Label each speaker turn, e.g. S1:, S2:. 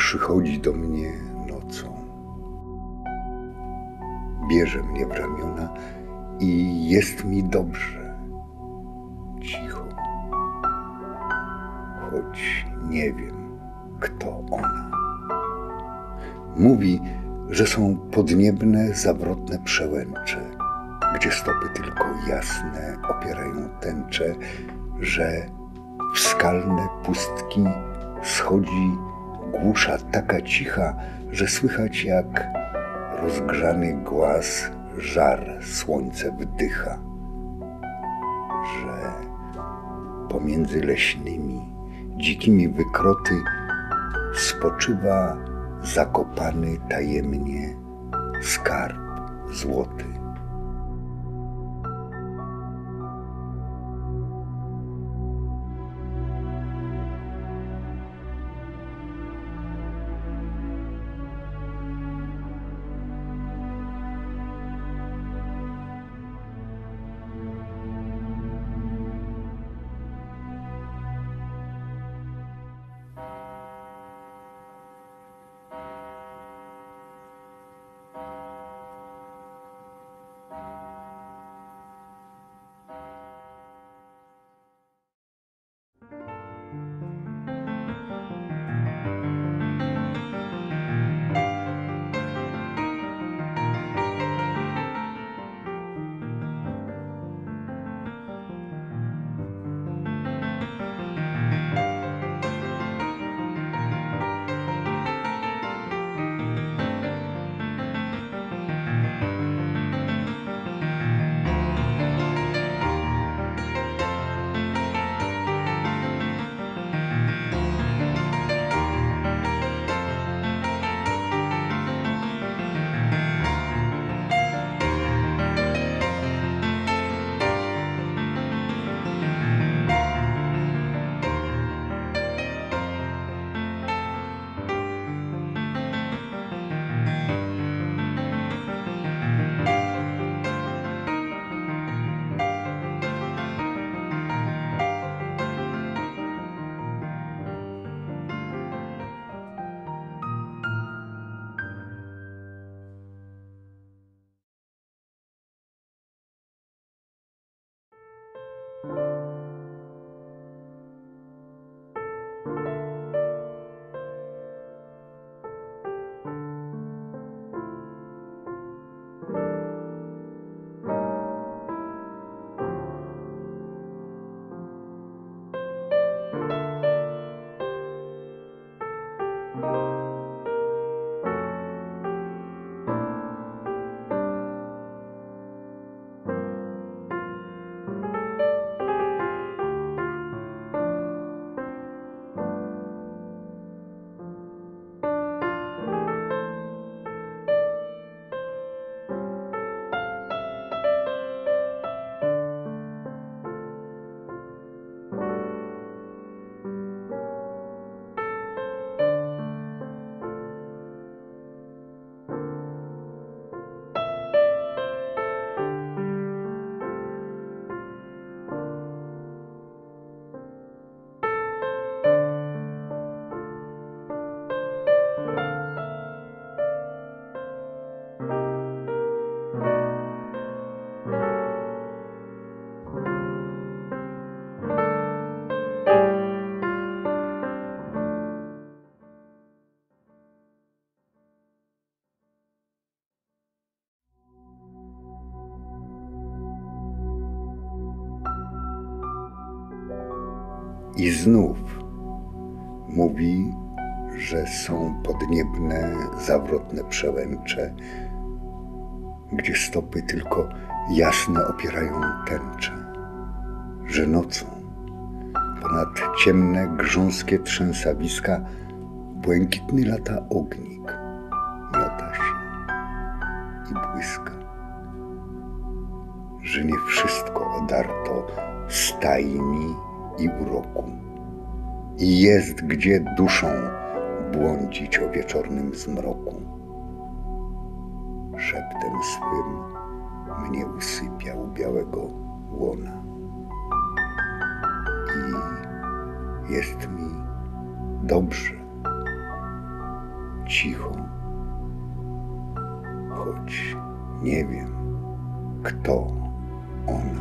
S1: przychodzi do mnie nocą. Bierze mnie w ramiona i jest mi dobrze, cicho, choć nie wiem, kto ona. Mówi, że są podniebne, zawrotne przełęcze, gdzie stopy tylko jasne opierają tęcze, że w skalne pustki schodzi głusza taka cicha, że słychać jak rozgrzany głaz żar słońce wdycha, że pomiędzy leśnymi, dzikimi wykroty spoczywa zakopany tajemnie skarb złoty. I znów mówi, że są podniebne, zawrotne przełęcze, gdzie stopy tylko jasne opierają tęcze, że nocą ponad ciemne, grząskie trzęsawiska błękitny lata ognik, miota się i błyska, że nie wszystko odarto stajni i uroku i jest gdzie duszą błądzić o wieczornym zmroku. Szeptem swym mnie usypiał białego łona i jest mi dobrze, cicho, choć nie wiem, kto ona.